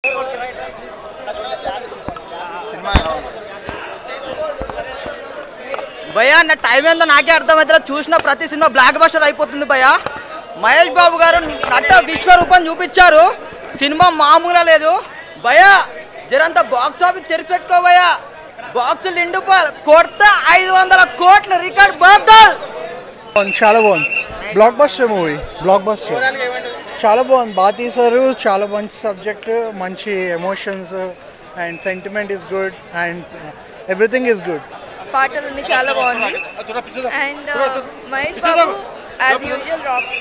భయ్యా నా టైం ఏందో నాకే అర్థమవుతుంది. చూసిన ప్రతి సినిమా బ్లాక్ బస్టర్ అయిపోతుంది భయ్యా. మహేష్ బాబు గారు నట విశ్వరూపం చూపించారు. సినిమా మామూలుగా లేదు భయ్యా. జరంతా బాక్స్ ఆఫీస్ తెరిచి పెట్టుకో భయ్యా. బాక్స్ నిండిపోయాలి. కొడితే 500 కోట్ల రికార్డ్ బద్దల్. చాలా బాగుంది. Blockbuster movie. Blockbuster చాలా బాగుంది. బాగా తీశారు. చాలా మంచి సబ్జెక్ట్, మంచి emotions and sentiment is good and everything is good. పాటలన్నీ చాలా బాగున్నాయి. And Mahesh Babu as usual rocks.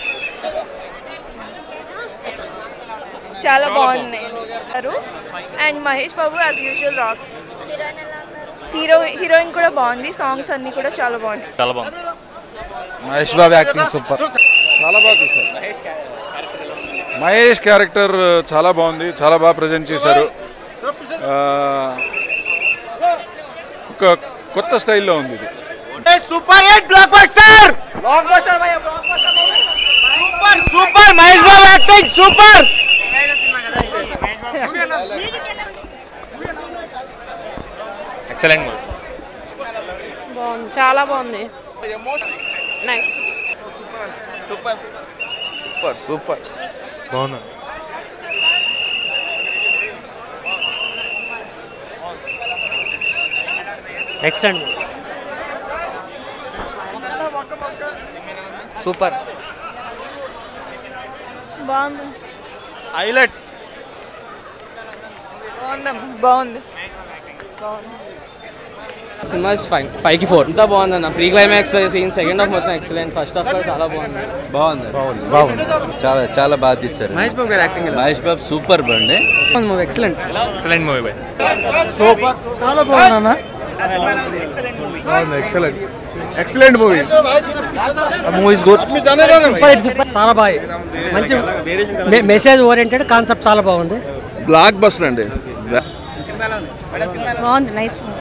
చాలా బాగున్నాయి. And Mahesh Babu as usual rocks. Heroine కూడా బాగుంది. సాంగ్స్ అన్ని కూడా చాలా బాగున్నాయి. చాలా బాగుంది. Mahesh Babu acting super. చాలా బాగా తీశారు. మహేష్ క్యారెక్టర్ చాలా బాగుంది. చాలా బాగా ప్రజెంట్ చేశారు. ఒక కొత్త స్టైల్లో ఉంది ఇది. Super hit blockbuster. Blockbuster భయ్యా. Blockbuster movie super super. Mahesh Babu acting super. Excellent movie. బాగుంది. చాలా బాగుంది. నైస్. సూపర్ సూపర్ సూపర్ బాగుంది. ఎక్సలెంట్. సూపర్. బాగుంది. హైలైట్. బాగుంది. సినిమా 5కి 4 అంతా బాగుందన్న. Pre climax scene second half మొత్తం ఎక్సలెంట్. ఫస్ట్ హాఫ్ కూడా చాలా బాగుంది. బాగుంది. చాలా బాగా తీశారు. మహేష్ బాబు గారు యాక్టింగ్. మహేష్ బాబు సూపర్ బండి. ఎక్సలెంట్. ఎక్సలెంట్ మూవీ బాయ్. సూపర్. చాలా బాగుంది. Excellent. Excellent movie. Movie is good. చాలా బాగా మంచి మెసేజ్ ఓరియంటెడ్ కాన్సెప్ట్ చాలా బాగుంది. బ్లాక్ బస్టర్ అండి. బాగుంది. నైస్.